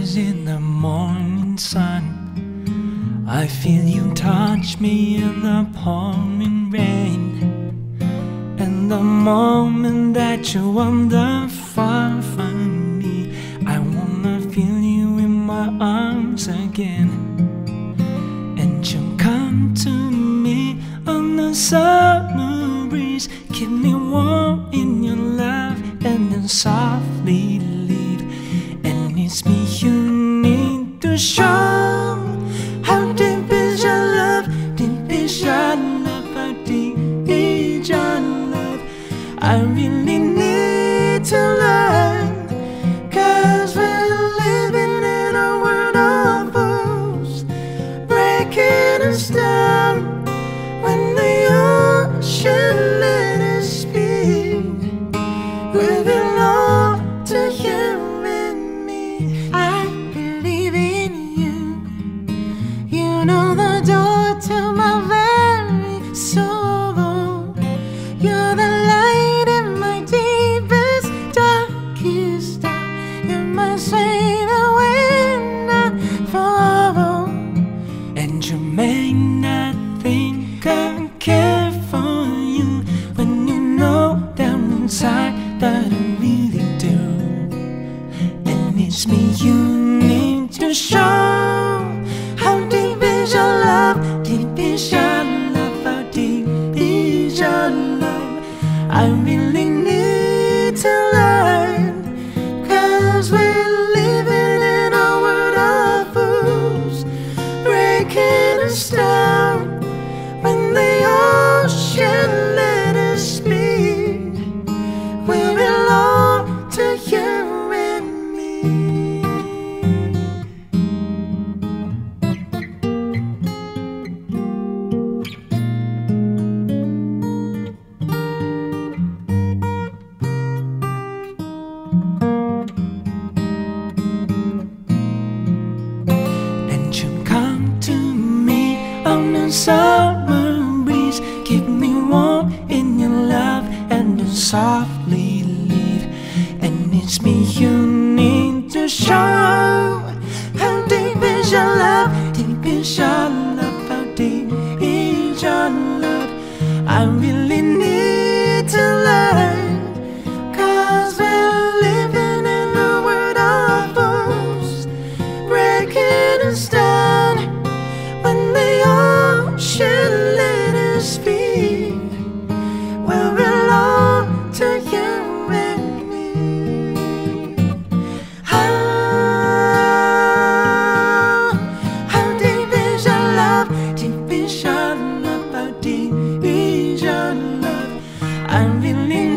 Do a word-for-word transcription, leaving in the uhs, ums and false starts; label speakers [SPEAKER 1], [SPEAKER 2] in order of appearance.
[SPEAKER 1] rise in the morning sun. I feel you touch me in the pouring rain. And the moment that you wander far from me, I wanna feel you in my arms again. And you come to me on the summer breeze, keep me warm in your love, and then softly leave. And it's me you need to show. How deep is your love? Deep is your love? How deep is your love? I really need to learn, 'cause we're living in a world of fools, breaking us down when the ocean let us speak. We belong to you and me. I believe in you. You know the door to my very soul. You're the light in my deepest, darkest hour. You're my strength when I fall. And you may not think I care for you, when you know down inside that I really do. And it's me you need to show. How deep is your love? Deep is your love? How deep is your love? I really need to learn, 'cause we're living in a world of fools, breaking us down when the ocean let us speak. We belong to you and me. And you come to me on the summer breeze, keep me warm in your love, and then softly leave. And it's me you need to show. How deep is your love? Deep is your love? How deep is your love? I really need to learn, 'cause we're living in a world of fools, breaking us down when the ocean let us speak. We belong to you and me. How, how deep is your love? Deep is your love? How deep is your love? I really